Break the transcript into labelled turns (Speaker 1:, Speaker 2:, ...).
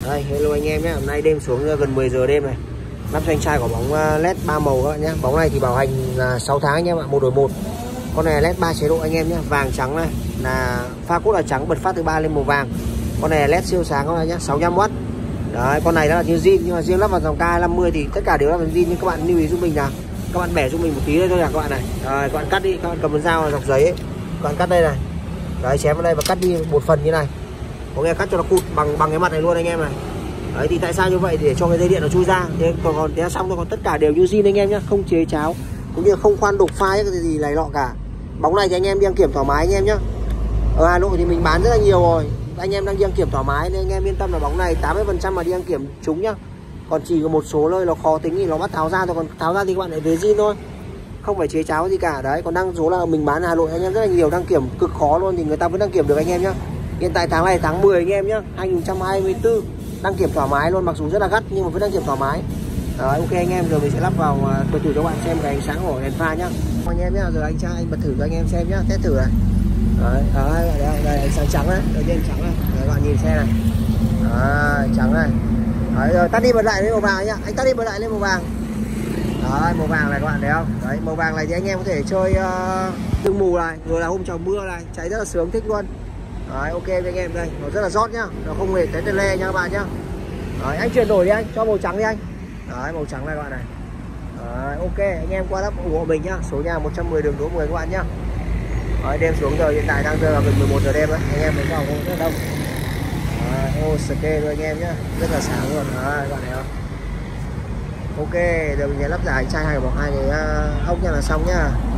Speaker 1: Đây, hello anh em nhé. Hôm nay đêm xuống gần 10 giờ đêm này. Lắp cho anh trai quả bóng LED 3 màu các bạn nhé. Bóng này thì bảo hành là 6 tháng anh em ạ, 1 đổi 1. Con này LED 3 chế độ anh em nhé. Vàng trắng này là pha cốt là trắng, bật phát từ 3 lên màu vàng. Con này là LED siêu sáng các bạn nhé, 65W. Đấy, con này đó là như zin, nhưng mà riêng lắp vào dòng K50 thì tất cả đều là bằng zin, nhưng các bạn lưu ý giúp mình là các bạn bẻ giúp mình một tí đây thôi là các bạn này. Rồi, các bạn cắt đi, các bạn cầm con dao dọc giấy ấy. Các bạn cắt đây này. Đấy, chém vào đây và cắt đi một phần như này. Có nghĩa cắt cho nó cụt bằng cái mặt này luôn anh em này. Đấy, thì tại sao như vậy, để cho cái dây điện nó chui ra. Thế còn thế xong rồi, còn tất cả đều như zin anh em nhé, không chế cháo cũng như không khoan đục phai cái gì này lọ cả. Bóng này thì anh em đi đăng kiểm thoải mái anh em nhé. Ở Hà Nội thì mình bán rất là nhiều rồi, anh em đang đi đăng kiểm thoải mái nên anh em yên tâm là bóng này 80% mà đi đăng kiểm trúng nhá. Còn chỉ có một số nơi nó khó tính thì nó bắt tháo ra thôi, còn tháo ra thì các bạn lại về zin thôi, không phải chế cháo gì cả. Đấy, còn đang số là mình bán Hà Nội anh em rất là nhiều, đăng kiểm cực khó luôn thì người ta vẫn đăng kiểm được anh em nhá. Hiện tại tháng này tháng 10 anh em nhá, 2024, đăng kiểm thoải mái luôn, mặc dù rất là gắt nhưng mà vẫn đăng kiểm thoải mái. Đấy, ok anh em, giờ mình sẽ lắp vào bật thử cho bạn xem cái ánh sáng của đèn pha nhá anh em nhá. Giờ anh trai anh bật thử cho anh em xem nhá, test thử này. Đấy, đây ánh sáng trắng đấy, đầu tiên trắng này, các bạn nhìn xe này. Đấy, trắng này. Đấy, rồi tắt đi bật lại lên màu vàng nhá, anh tắt đi bật lại lên màu vàng. Đấy, màu vàng này các bạn thấy không? Đấy, màu vàng này thì anh em có thể chơi sương mù này, rồi là hôm trời mưa này, cháy rất là sướng, thích luôn. Đấy, ok với anh em đây, nó rất là rót nhá, nó không hề té tê le nha các bạn nhá. Đấy, anh chuyển đổi đi anh, cho màu trắng đi anh. Đấy, màu trắng này các bạn này. Đấy, ok, anh em qua lắp ủng hộ mình nhá, số nhà 110 đường Đỗ 10 các bạn nhá. Đấy, đêm xuống giờ hiện tại đang rơi vào gần 11 giờ đêm đấy, anh em thấy vào không rất là đông. Đấy, ok rồi anh em nhá, rất là sáng luôn. Đấy, các bạn thấy không? Ok, giờ mình sẽ lắp giải chai hai cái bọc hai cái ốc nha là xong nhá.